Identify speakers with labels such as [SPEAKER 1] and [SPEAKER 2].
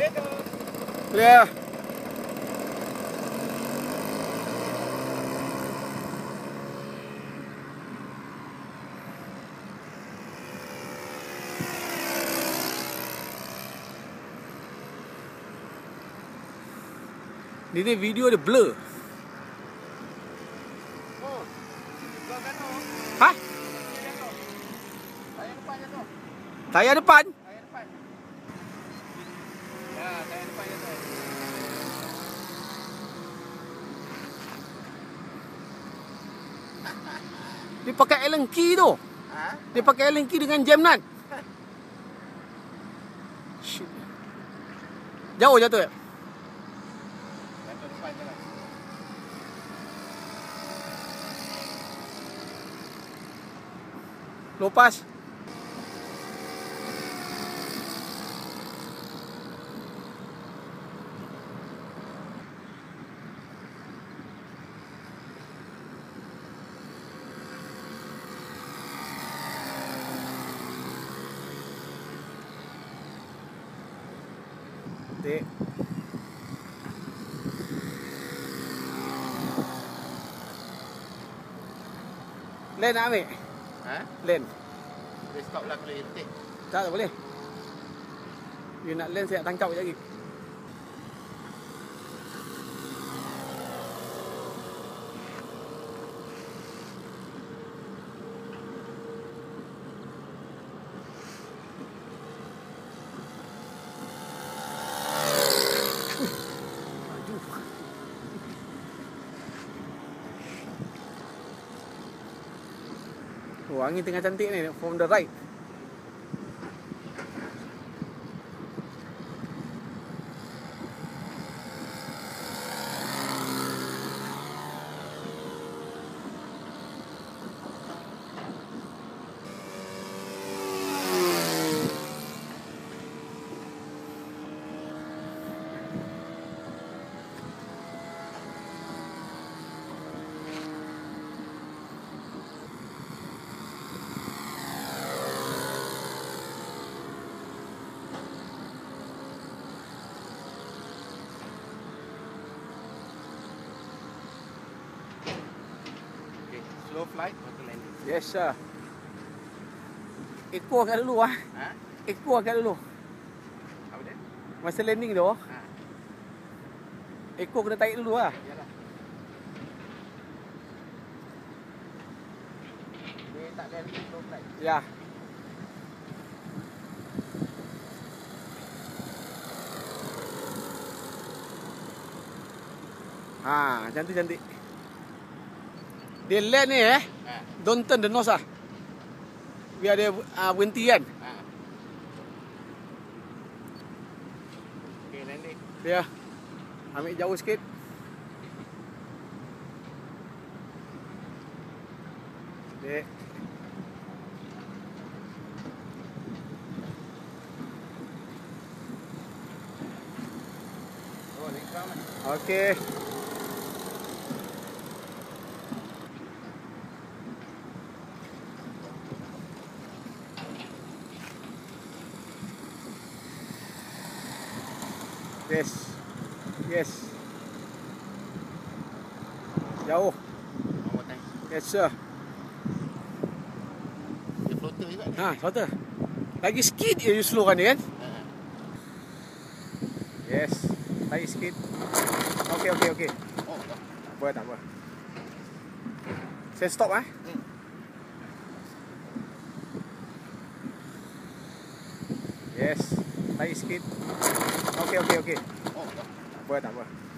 [SPEAKER 1] Clear. Ni video dia blur.
[SPEAKER 2] Oh. Tucano.
[SPEAKER 1] Hah?
[SPEAKER 2] Tayar depan jatuh.
[SPEAKER 1] Tayar depan?
[SPEAKER 2] Tayar depan. Ya, tayar depan jatuh.
[SPEAKER 1] Dia pakai Allen key tu.
[SPEAKER 2] Ha?
[SPEAKER 1] Dia pakai Allen key dengan jam nan. Shit. Jauh jatuh ya?
[SPEAKER 2] Jatuh depan je lah.
[SPEAKER 1] Lepas. Dek. Len nak ambil?
[SPEAKER 2] Ha?
[SPEAKER 1] Len.
[SPEAKER 2] Boleh stop lah kalau irritate.
[SPEAKER 1] Tak boleh. You nak len saya nak tangkap sekejap lagi. Oh, angin tengah cantik ni from the right.
[SPEAKER 2] Slow flight, auto landing.
[SPEAKER 1] Yes sir. Echo agak dulu ah.
[SPEAKER 2] Ha?
[SPEAKER 1] Echo agak dulu.
[SPEAKER 2] Apa dia?
[SPEAKER 1] Masa landing tu.
[SPEAKER 2] Ha.
[SPEAKER 1] Echo kena tarik dulu ah.
[SPEAKER 2] Yalah. Dia tak landing slow flight.
[SPEAKER 1] Ya. Ha, cantik-cantik. Dia land ni
[SPEAKER 2] Ha.
[SPEAKER 1] don't turn the nose ah. Biar dia berhenti kan.
[SPEAKER 2] Ha. Okay, landing.
[SPEAKER 1] Dia ambil jauh sikit. Dek.
[SPEAKER 2] Oh, next round.
[SPEAKER 1] Okey. Yes. Yes. Jauh.
[SPEAKER 2] One more time.
[SPEAKER 1] Yes sir.
[SPEAKER 2] Dia floater juga ni.
[SPEAKER 1] Ha, slotter. Lagi sikit je you slowkan dia kan?
[SPEAKER 2] Ha.
[SPEAKER 1] Yes. Tarik sikit. Okey.
[SPEAKER 2] Oh, tak.
[SPEAKER 1] Tak apa. Saya stop ah. Yes. Tarik sikit. Okey.
[SPEAKER 2] Oh, tak.
[SPEAKER 1] Tak apa.